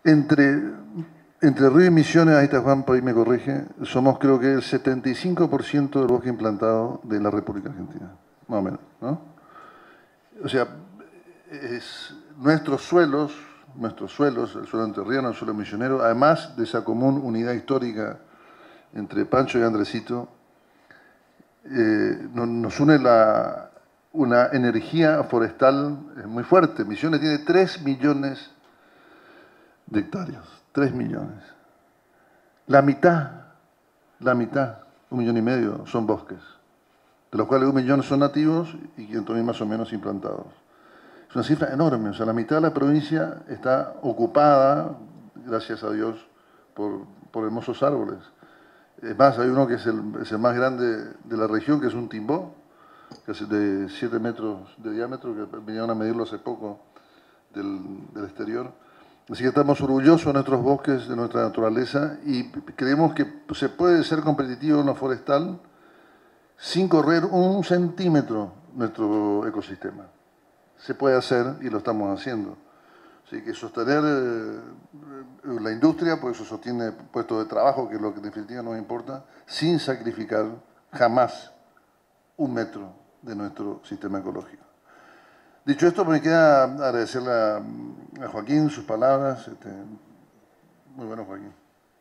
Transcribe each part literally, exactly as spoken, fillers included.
Entre, entre Río y Misiones, ahí está Juan, por ahí me corrige, somos creo que el setenta y cinco por ciento del bosque implantado de la República Argentina, más o menos, ¿no? O sea, es, nuestros suelos, nuestros suelos, el suelo entrerriano, el suelo misionero, además de esa común unidad histórica entre Pancho y Andresito, eh, nos, nos une la, una energía forestal muy fuerte. Misiones tiene tres millones de hectáreas, tres millones. La mitad, la mitad, un millón y medio, son bosques, de los cuales un millón son nativos y quinientos mil más o menos implantados. Es una cifra enorme, o sea, la mitad de la provincia está ocupada, gracias a Dios, por, por hermosos árboles. Es más, hay uno que es el, es el más grande de la región, que es un timbó, que es de siete metros de diámetro, que vinieron a medirlo hace poco del, del exterior. Así que estamos orgullosos de nuestros bosques, de nuestra naturaleza, y creemos que se puede ser competitivo en lo forestal sin correr un centímetro nuestro ecosistema. Se puede hacer y lo estamos haciendo. Así que sostener eh, la industria, pues eso sostiene puestos de trabajo, que es lo que en definitiva nos importa, sin sacrificar jamás un metro de nuestro sistema ecológico. Dicho esto, me queda agradecerle a, a Joaquín sus palabras. Este, muy bueno, Joaquín.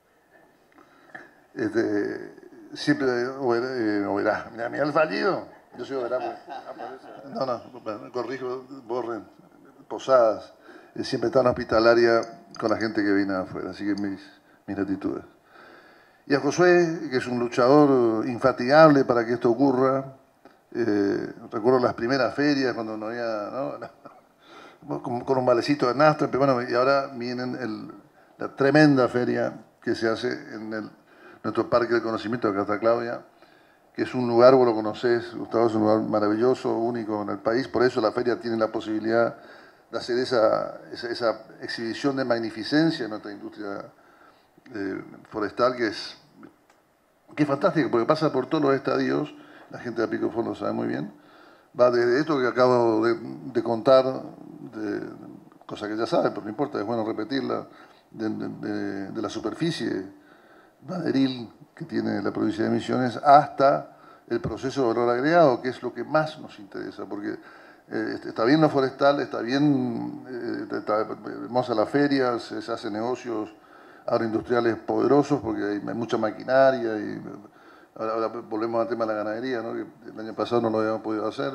Este, siempre Oberá, Oberá. Mira, mira el fallido. Yo soy Oberá. Pues. No, no, corrijo, borren. Posadas. Siempre está en hospitalaria con la gente que viene afuera. Así que mis, mis gratitudes. Y a Josué, que es un luchador infatigable para que esto ocurra. Eh, recuerdo las primeras ferias cuando no había, ¿no? Con, con un valecito de nastro, pero bueno, y ahora vienen el, la tremenda feria que se hace en el, nuestro Parque del Conocimiento de Casta Claudia, que es un lugar, vos lo conocés, Gustavo, es un lugar maravilloso, único en el país, por eso la feria tiene la posibilidad de hacer esa, esa, esa exhibición de magnificencia en nuestra industria eh, forestal, que es, que es fantástica, porque pasa por todos los estadios. La gente de Apicofón lo sabe muy bien. Va desde esto que acabo de, de contar, de, cosa que ya saben, pero no importa, es bueno repetirla, de, de, de la superficie maderil que tiene la provincia de Misiones hasta el proceso de valor agregado, que es lo que más nos interesa, porque eh, está bien lo forestal, está bien, eh, está hermosa la feria, se, se hacen negocios agroindustriales poderosos, porque hay, hay mucha maquinaria y... Ahora, ahora volvemos al tema de la ganadería, ¿no? Que el año pasado no lo habíamos podido hacer.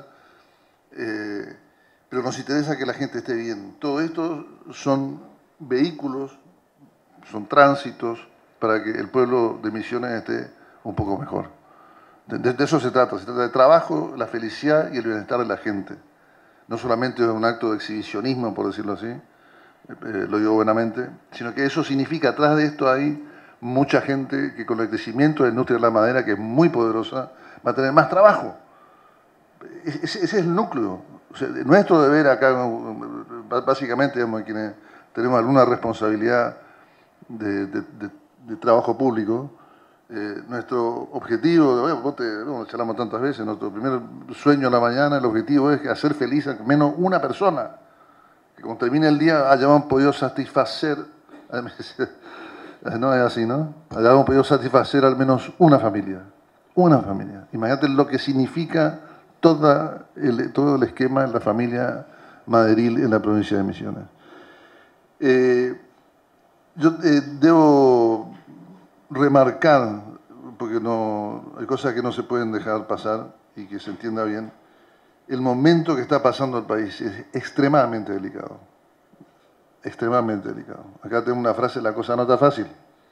Eh, pero nos interesa que la gente esté bien. Todo esto son vehículos, son tránsitos para que el pueblo de Misiones esté un poco mejor. De, de, de eso se trata. Se trata de trabajo, la felicidad y el bienestar de la gente. No solamente es un acto de exhibicionismo, por decirlo así, eh, lo digo buenamente, sino que eso significa, atrás de esto hay mucha gente que con el crecimiento de la industria de la madera, que es muy poderosa, va a tener más trabajo. Ese, ese es el núcleo. O sea, nuestro deber acá, básicamente, digamos, quienes tenemos alguna responsabilidad de, de, de, de trabajo público, eh, nuestro objetivo, bueno, vos te, bueno, charlamos tantas veces, nuestro primer sueño en la mañana, el objetivo es hacer feliz a menos una persona, que cuando termine el día hayamos podido satisfacer, no es así, ¿no? Hayamos podido satisfacer al menos una familia, una familia. Imagínate lo que significa toda el, todo el esquema de la familia maderil en la provincia de Misiones. Eh, yo eh, debo remarcar, porque no, hay cosas que no se pueden dejar pasar y que se entienda bien, el momento que está pasando el país es extremadamente delicado, extremadamente delicado. Acá tengo una frase, la cosa no está fácil,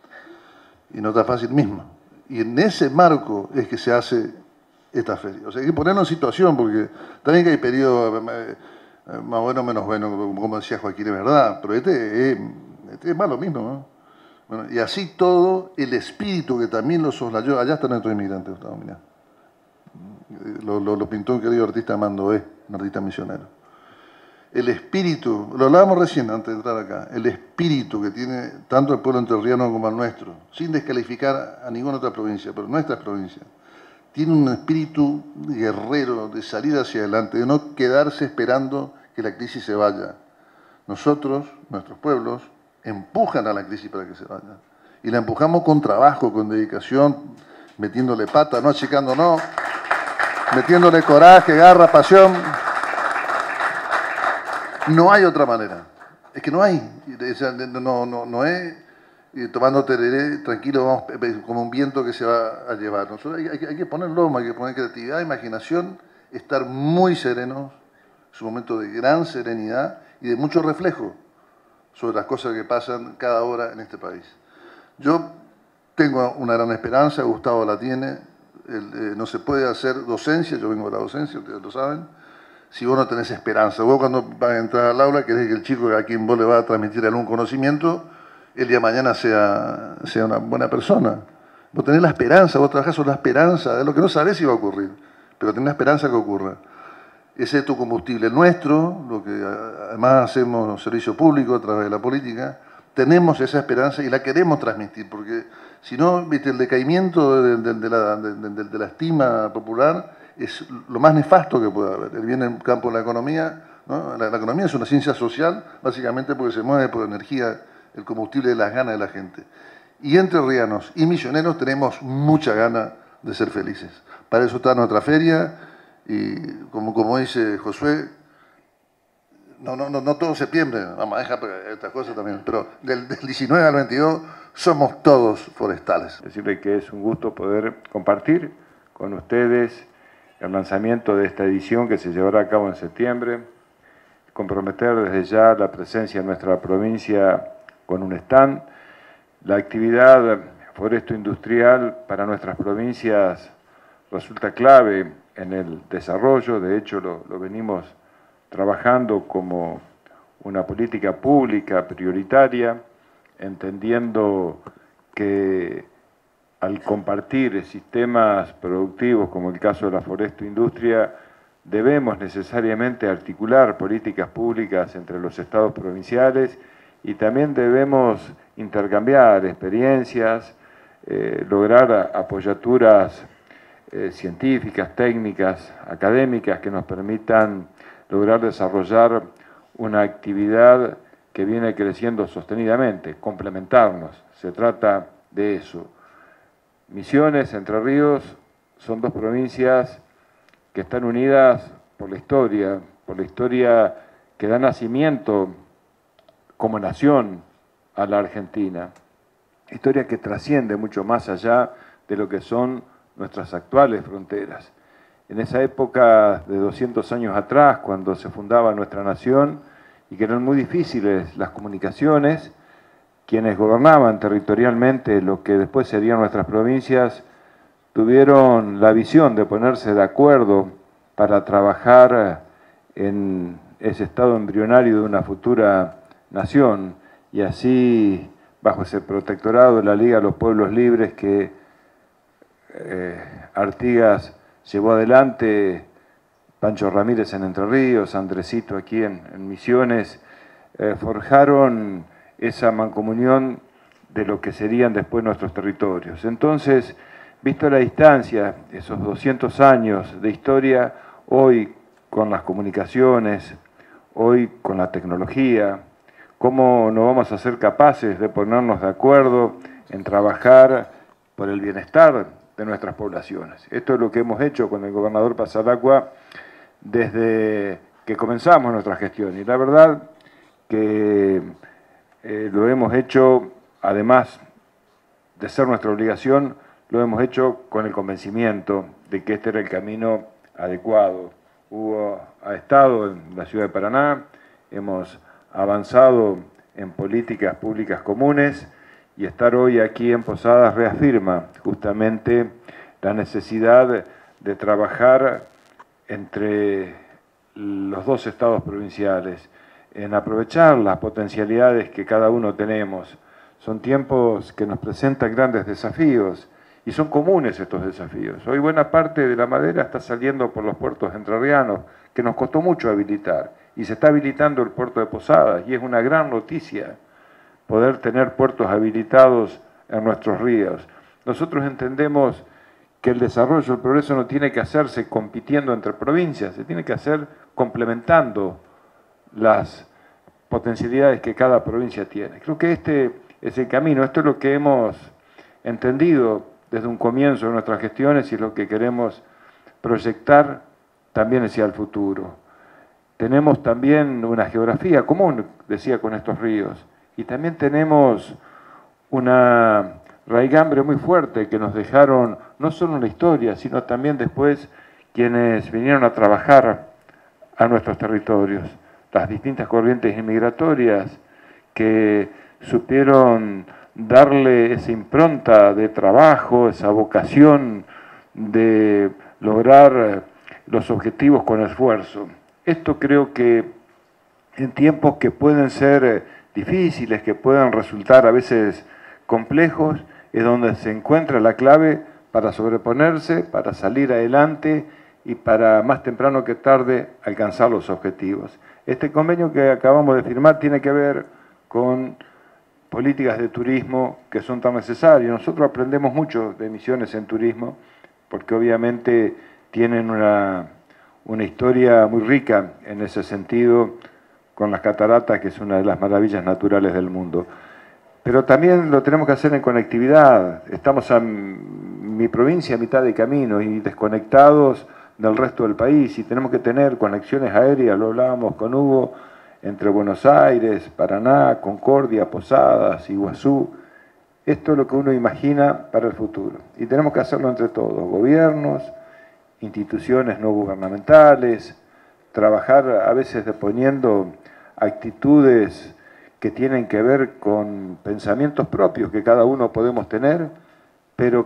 y no está fácil misma. Y en ese marco es que se hace esta feria. O sea, hay que ponerlo en situación, porque también que hay periodos eh, más buenos, menos buenos, como decía Joaquín, es verdad, pero este es, este es más lo mismo, ¿no? Bueno, y así todo, el espíritu que también lo soslayó. Allá está nuestro inmigrante, Gustavo, mirá. Lo, lo, lo pintó un querido artista Mandoé, un artista misionero. El espíritu, lo hablábamos recién antes de entrar acá, el espíritu que tiene tanto el pueblo entrerriano como el nuestro, sin descalificar a ninguna otra provincia, pero nuestra provincia, tiene un espíritu guerrero de salir hacia adelante, de no quedarse esperando que la crisis se vaya. Nosotros, nuestros pueblos, empujan a la crisis para que se vaya. Y la empujamos con trabajo, con dedicación, metiéndole pata, no achicándonos, metiéndole coraje, garra, pasión. No hay otra manera. Es que no hay. O sea, no, no, no es tomando tereré, tranquilo, vamos como un viento que se va a llevar. Nosotros hay, hay, hay que poner loma, hay que poner creatividad, imaginación, estar muy serenos. Es un momento de gran serenidad y de mucho reflejo sobre las cosas que pasan cada hora en este país. Yo tengo una gran esperanza, Gustavo la tiene, el, eh, no se puede hacer docencia, yo vengo de la docencia, ustedes lo saben, si vos no tenés esperanza. Vos cuando vas a entrar al aula querés que el chico a quien vos le vas a transmitir algún conocimiento, el día de mañana sea, sea una buena persona. Vos tenés la esperanza, vos trabajás sobre la esperanza de lo que no sabés si va a ocurrir, pero tenés la esperanza que ocurra. Ese es tu combustible nuestro, lo que además hacemos servicio público a través de la política. Tenemos esa esperanza y la queremos transmitir, porque si no, viste, el decaimiento de, de, de, la, de, de, de la estima popular es lo más nefasto que puede haber. Él viene en el campo de la economía, ¿no? La, la economía es una ciencia social, básicamente porque se mueve por energía, el combustible de las ganas de la gente. Y entrerrianos y misioneros tenemos mucha gana de ser felices. Para eso está nuestra feria. Y como, como dice Josué, no, no, no, no todo septiembre, vamos a dejar estas cosas también, pero del, del diecinueve al veintidós somos todos forestales. Decirle que es un gusto poder compartir con ustedes el lanzamiento de esta edición que se llevará a cabo en septiembre, comprometer desde ya la presencia en nuestra provincia con un stand. La actividad foresto-industrial para nuestras provincias resulta clave en el desarrollo, de hecho lo, lo venimos trabajando como una política pública prioritaria, entendiendo que al compartir sistemas productivos, como el caso de la foresto-industria, debemos necesariamente articular políticas públicas entre los estados provinciales y también debemos intercambiar experiencias, eh, lograr apoyaturas Eh, científicas, técnicas, académicas que nos permitan lograr desarrollar una actividad que viene creciendo sostenidamente, complementarnos. Se trata de eso. Misiones, Entre Ríos, son dos provincias que están unidas por la historia, por la historia que da nacimiento como nación a la Argentina. Historia que trasciende mucho más allá de lo que son nuestras actuales fronteras. En esa época de doscientos años atrás, cuando se fundaba nuestra nación y que eran muy difíciles las comunicaciones, quienes gobernaban territorialmente lo que después serían nuestras provincias, tuvieron la visión de ponerse de acuerdo para trabajar en ese estado embrionario de una futura nación, y así, bajo ese protectorado de la Liga de los Pueblos Libres que Eh, Artigas llevó adelante, Pancho Ramírez en Entre Ríos, Andresito aquí en, en Misiones, eh, forjaron esa mancomunión de lo que serían después nuestros territorios. Entonces, visto la distancia, esos doscientos años de historia, hoy con las comunicaciones, hoy con la tecnología, ¿cómo no vamos a ser capaces de ponernos de acuerdo en trabajar por el bienestar de nuestras poblaciones? Esto es lo que hemos hecho con el gobernador Pasalacqua desde que comenzamos nuestra gestión, y la verdad que eh, lo hemos hecho, además de ser nuestra obligación, lo hemos hecho con el convencimiento de que este era el camino adecuado. Hugo ha estado en la ciudad de Paraná, hemos avanzado en políticas públicas comunes, y estar hoy aquí en Posadas reafirma justamente la necesidad de trabajar entre los dos estados provinciales, en aprovechar las potencialidades que cada uno tenemos. Son tiempos que nos presentan grandes desafíos y son comunes estos desafíos. Hoy buena parte de la madera está saliendo por los puertos entrerrianos, que nos costó mucho habilitar, y se está habilitando el puerto de Posadas, y es una gran noticia poder tener puertos habilitados en nuestros ríos. Nosotros entendemos que el desarrollo, el progreso no tiene que hacerse compitiendo entre provincias, se tiene que hacer complementando las potencialidades que cada provincia tiene. Creo que este es el camino, esto es lo que hemos entendido desde un comienzo de nuestras gestiones y lo que queremos proyectar también hacia el futuro. Tenemos también una geografía común, decía, con estos ríos, y también tenemos una raigambre muy fuerte que nos dejaron no solo en la historia, sino también después quienes vinieron a trabajar a nuestros territorios, las distintas corrientes inmigratorias que supieron darle esa impronta de trabajo, esa vocación de lograr los objetivos con esfuerzo. Esto creo que en tiempos que pueden ser difíciles, que pueden resultar a veces complejos, es donde se encuentra la clave para sobreponerse, para salir adelante y para más temprano que tarde alcanzar los objetivos. Este convenio que acabamos de firmar tiene que ver con políticas de turismo que son tan necesarias. Nosotros aprendemos mucho de Misiones en turismo, porque obviamente tienen una, una historia muy rica en ese sentido, con las cataratas, que es una de las maravillas naturales del mundo. Pero también lo tenemos que hacer en conectividad. Estamos en mi provincia a mitad de camino y desconectados del resto del país, y tenemos que tener conexiones aéreas, lo hablábamos con Hugo, entre Buenos Aires, Paraná, Concordia, Posadas, Iguazú. Esto es lo que uno imagina para el futuro. Y tenemos que hacerlo entre todos, gobiernos, instituciones no gubernamentales, trabajar a veces deponiendo actitudes que tienen que ver con pensamientos propios que cada uno podemos tener, pero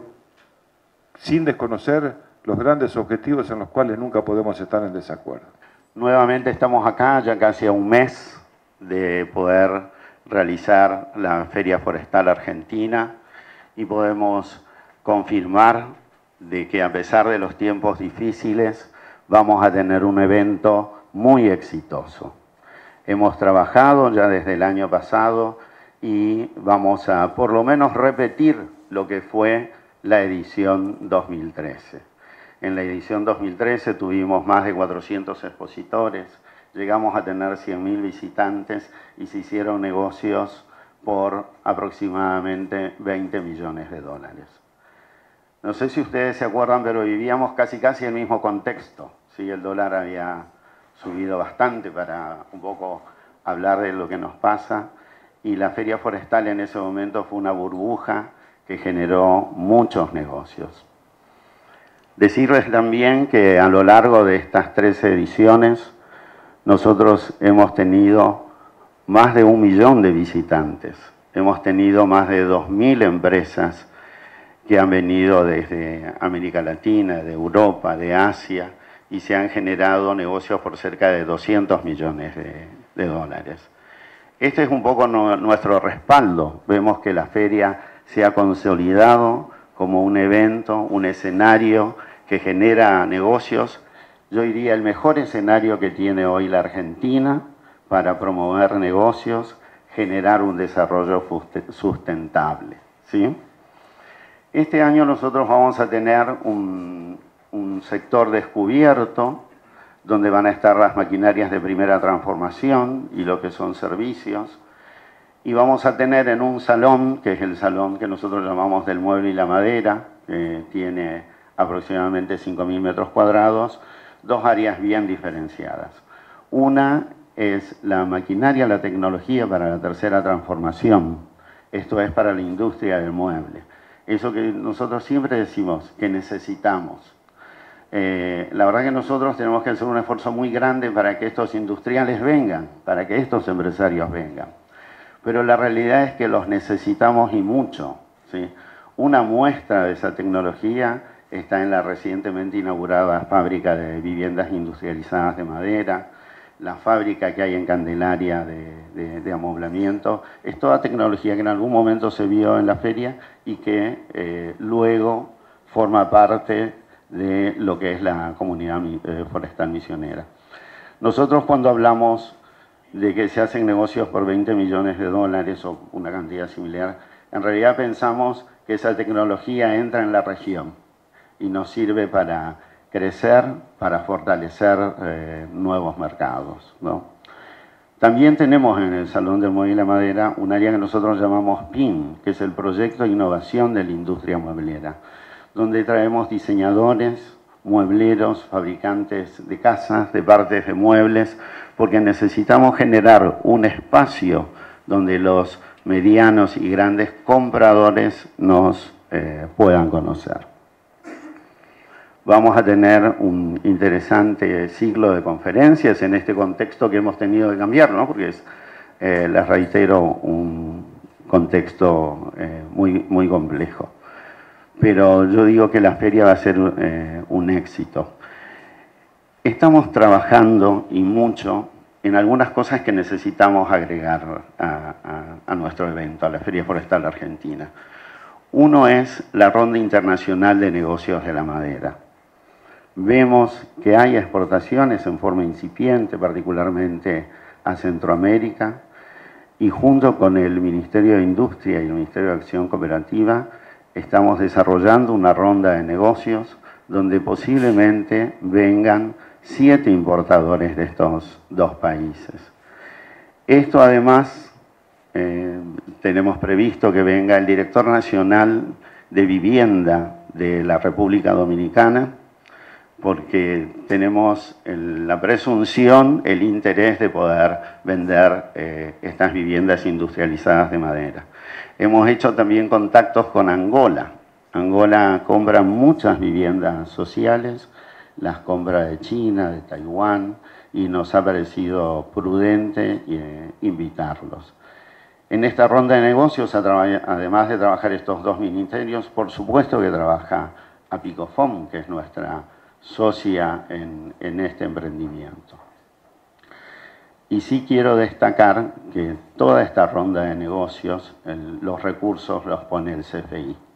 sin desconocer los grandes objetivos en los cuales nunca podemos estar en desacuerdo. Nuevamente estamos acá, ya casi a un mes de poder realizar la Feria Forestal Argentina, y podemos confirmar de que a pesar de los tiempos difíciles vamos a tener un evento muy exitoso. Hemos trabajado ya desde el año pasado y vamos a por lo menos repetir lo que fue la edición dos mil trece. En la edición dos mil trece tuvimos más de cuatrocientos expositores, llegamos a tener cien mil visitantes y se hicieron negocios por aproximadamente veinte millones de dólares. No sé si ustedes se acuerdan, pero vivíamos casi casi el mismo contexto, ¿sí? El dólar había subido bastante, para un poco hablar de lo que nos pasa, y la Feria Forestal en ese momento fue una burbuja que generó muchos negocios. Decirles también que a lo largo de estas trece ediciones nosotros hemos tenido más de un millón de visitantes, hemos tenido más de dos mil empresas que han venido desde América Latina, de Europa, de Asia, y se han generado negocios por cerca de doscientos millones de, de dólares. Este es un poco no, nuestro respaldo. Vemos que la feria se ha consolidado como un evento, un escenario que genera negocios. Yo diría el mejor escenario que tiene hoy la Argentina para promover negocios, generar un desarrollo sustentable, ¿sí? Este año nosotros vamos a tener un, un sector descubierto donde van a estar las maquinarias de primera transformación y lo que son servicios. Y vamos a tener en un salón, que es el salón que nosotros llamamos del mueble y la madera, que tiene aproximadamente cinco mil metros cuadrados, dos áreas bien diferenciadas. Una es la maquinaria, la tecnología para la tercera transformación. Esto es para la industria del mueble. Eso que nosotros siempre decimos que necesitamos. Eh, la verdad que nosotros tenemos que hacer un esfuerzo muy grande para que estos industriales vengan, para que estos empresarios vengan. Pero la realidad es que los necesitamos y mucho, ¿sí? Una muestra de esa tecnología está en la recientemente inaugurada fábrica de viviendas industrializadas de madera, la fábrica que hay en Candelaria de, de, de amoblamiento. Es toda tecnología que en algún momento se vio en la feria y que eh, luego forma parte de lo que es la comunidad eh, forestal misionera. Nosotros cuando hablamos de que se hacen negocios por veinte millones de dólares o una cantidad similar, en realidad pensamos que esa tecnología entra en la región y nos sirve para crecer, para fortalecer eh, nuevos mercados, ¿no? También tenemos en el Salón del Mueble y la Madera un área que nosotros llamamos P I M, que es el Proyecto de Innovación de la Industria Mueblera, donde traemos diseñadores, muebleros, fabricantes de casas, de partes de muebles, porque necesitamos generar un espacio donde los medianos y grandes compradores nos eh, puedan conocer. Vamos a tener un interesante ciclo de conferencias en este contexto que hemos tenido que cambiar, ¿no? Porque es, eh, les reitero, un contexto eh, muy, muy complejo. Pero yo digo que la feria va a ser eh, un éxito. Estamos trabajando y mucho en algunas cosas que necesitamos agregar a, a, a nuestro evento, a la Feria Forestal Argentina. Uno es la Ronda Internacional de Negocios de la Madera. Vemos que hay exportaciones en forma incipiente, particularmente a Centroamérica, y junto con el Ministerio de Industria y el Ministerio de Acción Cooperativa estamos desarrollando una ronda de negocios donde posiblemente vengan siete importadores de estos dos países. Esto además, eh, tenemos previsto que venga el Director Nacional de Vivienda de la República Dominicana, porque tenemos el, la presunción, el interés de poder vender eh, estas viviendas industrializadas de madera. Hemos hecho también contactos con Angola. Angola compra muchas viviendas sociales, las compra de China, de Taiwán, y nos ha parecido prudente eh, invitarlos. En esta ronda de negocios, además de trabajar estos dos ministerios, por supuesto que trabaja Apicofom, que es nuestra socia en, en este emprendimiento. Y sí quiero destacar que toda esta ronda de negocios, el, los recursos los pone el C F I.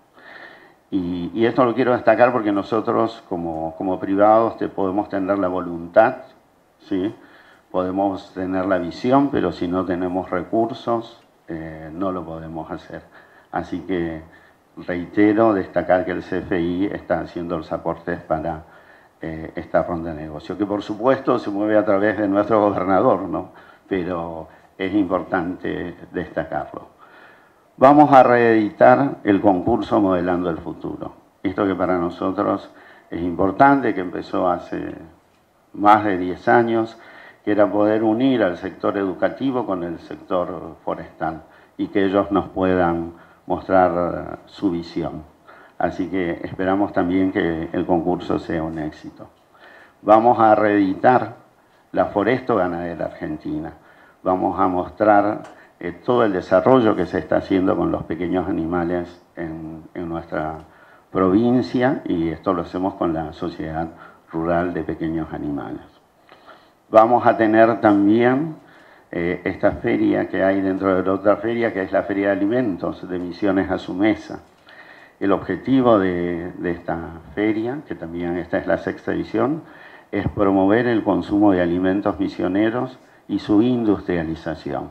Y, y esto lo quiero destacar porque nosotros como, como privados te podemos tener la voluntad, ¿sí? Podemos tener la visión, pero si no tenemos recursos, eh, no lo podemos hacer. Así que reitero destacar que el C F I está haciendo los aportes para eh, esta ronda de negocio, que por supuesto se mueve a través de nuestro gobernador, ¿no? Pero es importante destacarlo. Vamos a reeditar el concurso Modelando el Futuro. Esto que para nosotros es importante, que empezó hace más de diez años, que era poder unir al sector educativo con el sector forestal y que ellos nos puedan mostrar su visión. Así que esperamos también que el concurso sea un éxito. Vamos a reeditar la Foresto Ganadera Argentina. Vamos a mostrar eh, todo el desarrollo que se está haciendo con los pequeños animales en, en nuestra provincia, y esto lo hacemos con la Sociedad Rural de Pequeños Animales. Vamos a tener también eh, esta feria que hay dentro de la otra feria, que es la Feria de Alimentos de Misiones a su Mesa. El objetivo de, de esta feria, que también esta es la sexta edición, es promover el consumo de alimentos misioneros y su industrialización.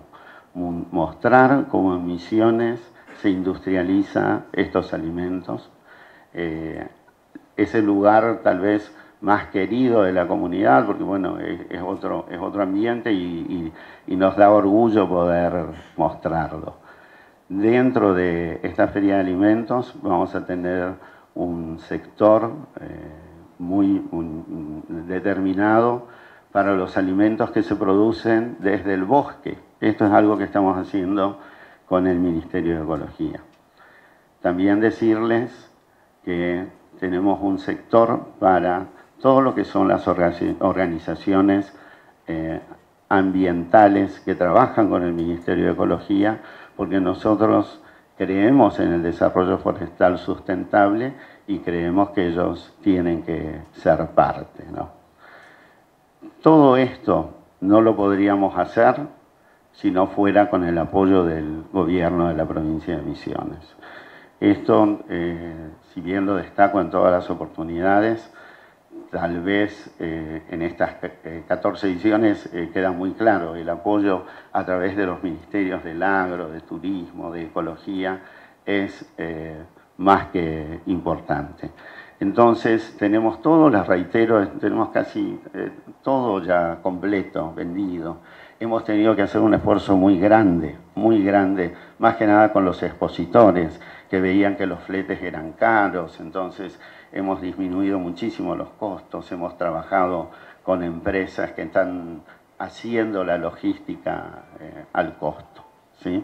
Mostrar cómo en Misiones se industrializa estos alimentos. Eh, es el lugar tal vez más querido de la comunidad, porque bueno, es, es, otro, es otro ambiente y, y, y nos da orgullo poder mostrarlo. Dentro de esta feria de alimentos vamos a tener un sector eh, muy un, un determinado para los alimentos que se producen desde el bosque. Esto es algo que estamos haciendo con el Ministerio de Ecología. También decirles que tenemos un sector para todo lo que son las organizaciones eh, ambientales que trabajan con el Ministerio de Ecología, porque nosotros creemos en el desarrollo forestal sustentable y creemos que ellos tienen que ser parte, ¿no? Todo esto no lo podríamos hacer si no fuera con el apoyo del gobierno de la provincia de Misiones. Esto, eh, si bien lo destaco en todas las oportunidades, tal vez eh, en estas eh, catorce ediciones eh, queda muy claro el apoyo a través de los ministerios del agro, de turismo, de ecología, es eh, más que importante. Entonces tenemos todo, les reitero, tenemos casi eh, todo ya completo, vendido, hemos tenido que hacer un esfuerzo muy grande, muy grande, más que nada con los expositores, que veían que los fletes eran caros, entonces hemos disminuido muchísimo los costos, hemos trabajado con empresas que están haciendo la logística eh, al costo, ¿sí?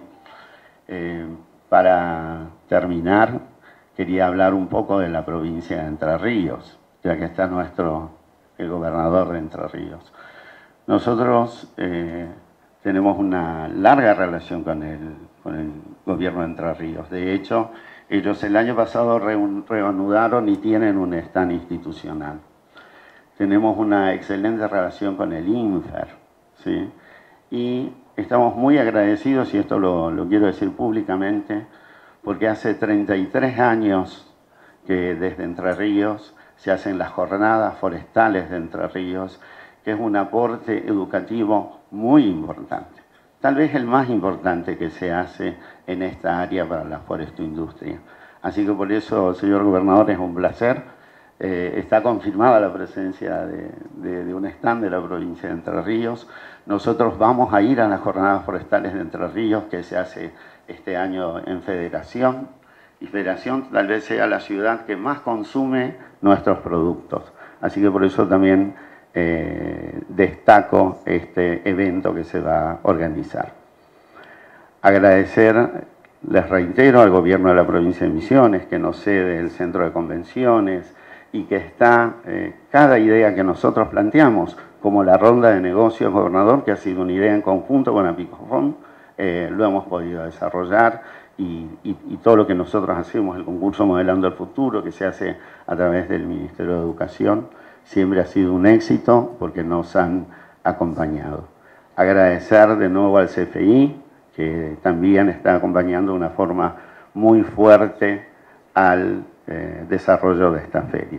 Eh, para terminar, quería hablar un poco de la provincia de Entre Ríos, ya que está nuestro, el gobernador de Entre Ríos. Nosotros eh, tenemos una larga relación con el, con el gobierno de Entre Ríos. De hecho, ellos el año pasado reanudaron y tienen un stand institucional. Tenemos una excelente relación con el INFER, ¿sí? Y estamos muy agradecidos, y esto lo, lo quiero decir públicamente, porque hace treinta y tres años que desde Entre Ríos se hacen las jornadas forestales de Entre Ríos, que es un aporte educativo muy importante. Tal vez el más importante que se hace en esta área para la forestoindustria. Así que por eso, señor gobernador, es un placer. Eh, está confirmada la presencia de, de, de un stand de la provincia de Entre Ríos. Nosotros vamos a ir a las jornadas forestales de Entre Ríos, que se hace este año en Federación. Y Federación tal vez sea la ciudad que más consume nuestros productos. Así que por eso también Eh, destaco este evento que se va a organizar. Agradecer, les reitero, al gobierno de la provincia de Misiones, que nos cede el centro de convenciones y que está eh, cada idea que nosotros planteamos, como la ronda de negocios, gobernador, que ha sido una idea en conjunto con Apicofón, eh, lo hemos podido desarrollar y, y, y todo lo que nosotros hacemos, el concurso Modelando el Futuro, que se hace a través del Ministerio de Educación, siempre ha sido un éxito porque nos han acompañado. Agradecer de nuevo al C F I, que también está acompañando de una forma muy fuerte al eh, desarrollo de esta feria.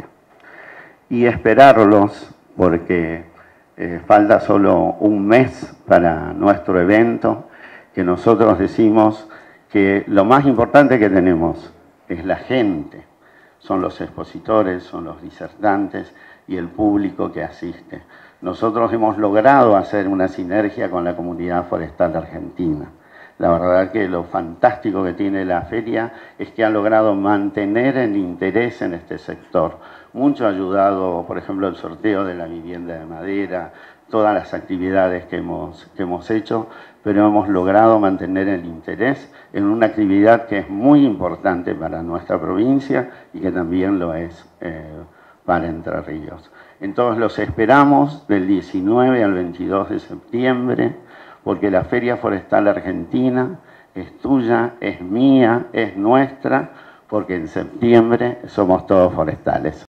Y esperarlos, porque eh, falta solo un mes para nuestro evento, que nosotros decimos que lo más importante que tenemos es la gente, son los expositores, son los disertantes y el público que asiste. Nosotros hemos logrado hacer una sinergia con la comunidad forestal argentina. La verdad que lo fantástico que tiene la feria es que ha logrado mantener el interés en este sector. Mucho ha ayudado, por ejemplo, el sorteo de la vivienda de madera, todas las actividades que hemos, que hemos hecho, pero hemos logrado mantener el interés en una actividad que es muy importante para nuestra provincia y que también lo es eh, para Entre Ríos. Entonces los esperamos del diecinueve al veintidós de septiembre, porque la Feria Forestal Argentina es tuya, es mía, es nuestra, porque en septiembre somos todos forestales.